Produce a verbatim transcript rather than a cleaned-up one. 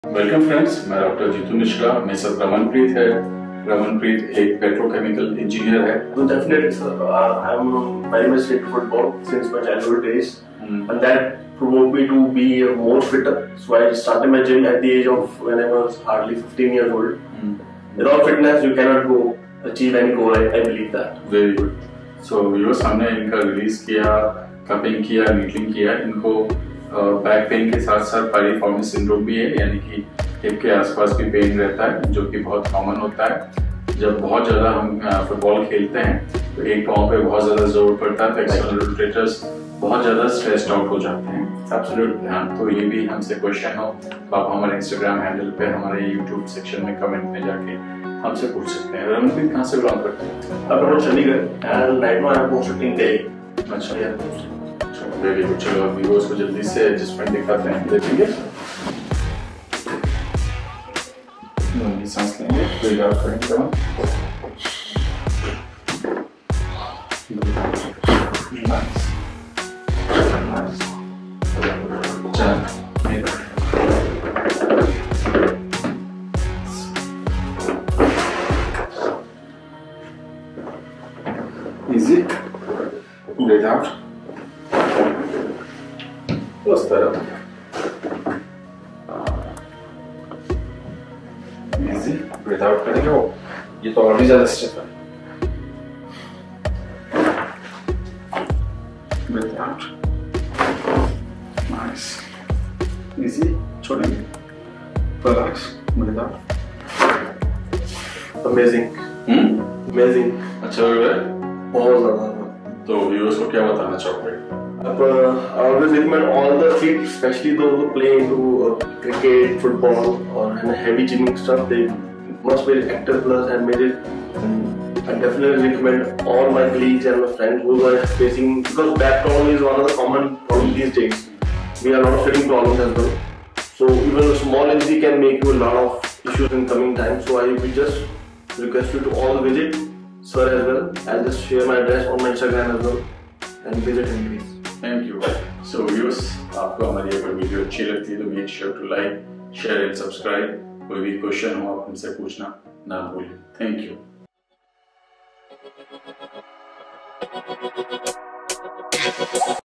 Welcome friends, मैं doctor Jeetu Mishra. मेरे साथ रमनप्रीत है। रमनप्रीत एक पेट्रोकेमिकल इंजीनियर है। So definitely, sir, uh, I'm very much into football since my childhood days, mm. and that provoked me to be more fitter. So I started my gym at the age of when I was hardly fifteen years old. Mm. Without fitness, you cannot go achieve any goal. I, I believe that. Very good. So viewers, हमने इनका release किया, cupping किया, नीटलिंग किया। इनको back pain के साथ साथ पायरिफॉर्मी syndrome भी है, यानी कि हिप के आसपास भी पेन रहता है, जो कि बहुत कॉमन होता है। जब बहुत ज़्यादा हम फुटबॉल खेलते हैं तो एक पाँव पे बहुत ज़्यादा जोर पड़ता है, तो एक्सटर्नल रोटेटर्स बहुत ज़्यादा स्ट्रेस्ड आउट हो जाते हैं। एब्सोल्युटली हाँ। तो ये भी हमसे क्वेश्चन हो तो आप हमारे इंस्टाग्राम हैंडल पे, हमारे यूट्यूब सेक्शन में कमेंट में जाके हमसे पूछ सकते हैं। रमनप्रीत कहाँ से बिलोंग करते हैं? I'm from Chandigarh and right now I'm posted in Delhi. अच्छा यार, वेरी गुड। चलो अब व्यूअर्स को जल्दी से एडजस्टमेंट दिखाते हैं, देखेंगे। लंबी सांस लेंगे, ब्रीथ आउट करेंगे। Nice nice. Easy breathe out उस तरफ। इजी ब्रीथ आउट करेंगे। वो ये तो और भी ज्यादा स्टेप है। Breathe out. नाइस। इजी छोड़ेंगे। Relax. Breathe out. Amazing. Hmm Amazing. अच्छा लग रहा है बहुत ज़्यादा। तो व्यूअर्स को क्या बताना चाहोगे? Uh, I always recommend all the athletes, especially those who play into uh, cricket, football, or and heavy gymming stuff. They must be active plus and made it. I definitely recommend all my colleagues and my friends who are facing, because back problem is one of the common problems these days. We have a lot of sitting problems as well. So even a small injury can make you a lot of issues in coming time. So I will just request you to all visit sir as well. I'll just share my address on my Instagram as well and visit him please. Thank you. So viewers, आपको हमारी अगर video अच्छी लगती है तो make sure to like, share and subscribe. कोई भी question हो आप हमसे पूछना ना भूलें। Thank you.